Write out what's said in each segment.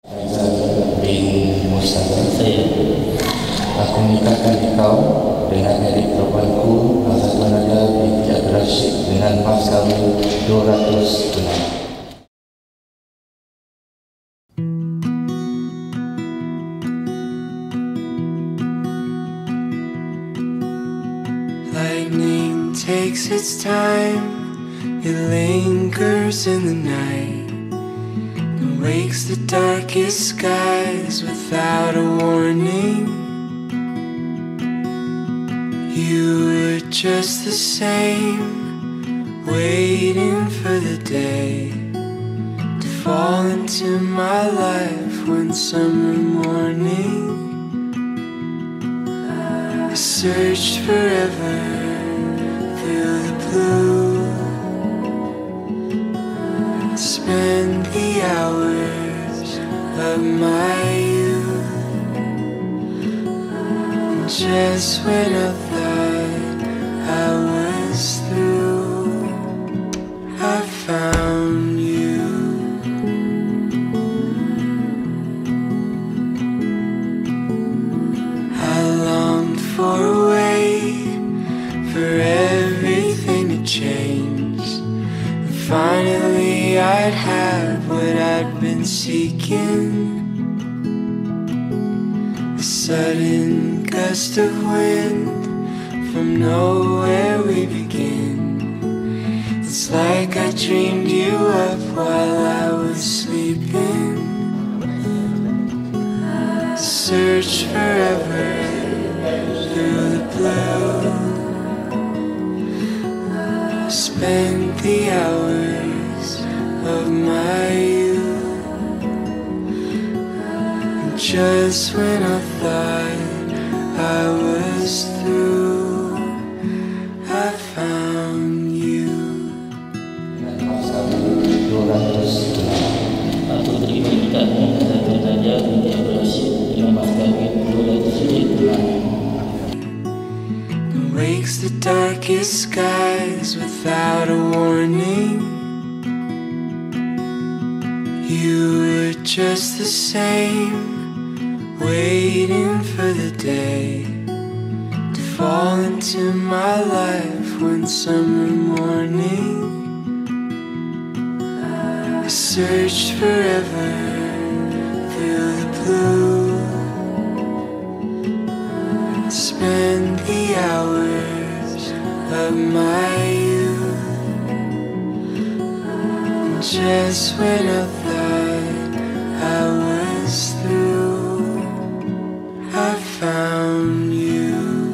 Faizal bin Mustafa. Aku menikahkan engkau dengan adik perempuanku Hazrat Nadia binti Abdul Rashid dengan mas kawin 200 tunai. Lightning takes its time, it lingers in the night, and wakes the darkest skies without a warning. You were just the same, waiting for the day to fall into my life one summer morning. I searched forever through the blue, spent the hours of my youth, and just when I thought I was through, I found you. I longed for a way for everything to change, and finally I'd have what I'd been seeking. A sudden gust of wind, from nowhere we begin. It's like I dreamed you up while I was sleeping. Search forever through the blue, spent the hours of my youth, and just when I thought I was through, I found you. Dengan mas kawin 200 tunai. Aku terima nikahnya Hazrat Nadia binti Abdul Rashid dengan mas kawin 200 tunai. Wakes the darkest skies without a warning. You were just the same, waiting for the day to fall into my life one summer morning. I searched forever through the blue, spent the hours of my youth, and just when I thought I was through, I found you.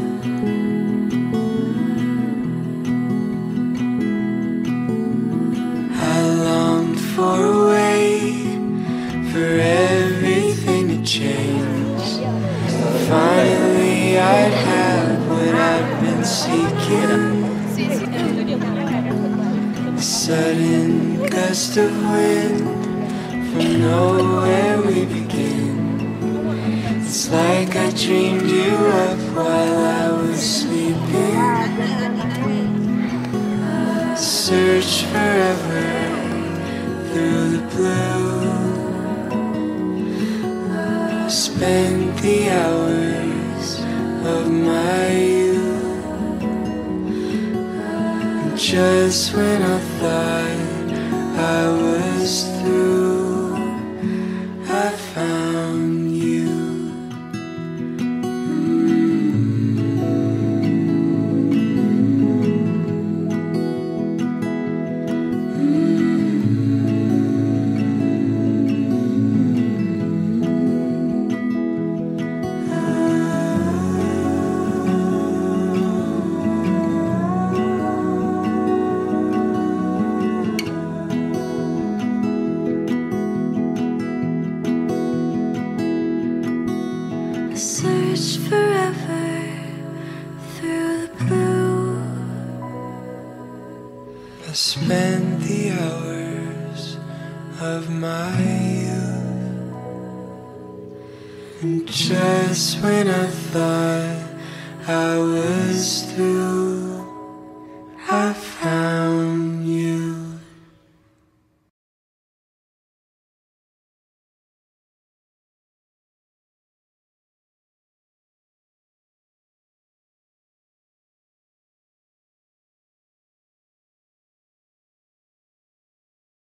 I longed for a way for everything to change, finally I'd have what I'd been seeking. A sudden gust of wind, from nowhere we begin. It's like I dreamed you up while I was sleeping. Search forever through the blue, spent the hours of my youth, and just when I thought I was through, I found you. I searched forever through the blue, I spent the hours of my youth, and just when I thought I was through, I found